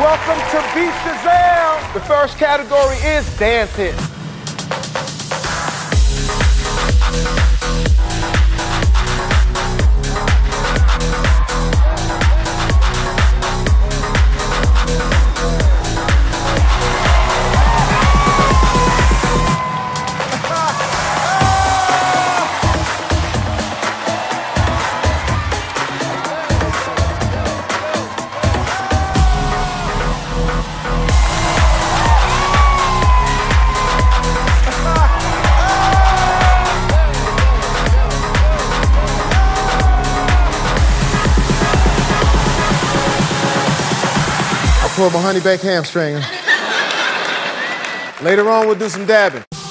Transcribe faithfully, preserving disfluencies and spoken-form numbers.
Welcome to Beat Shazam. The first category is dance hit. Pull my honey baked hamstring. Later on, we'll do some dabbing.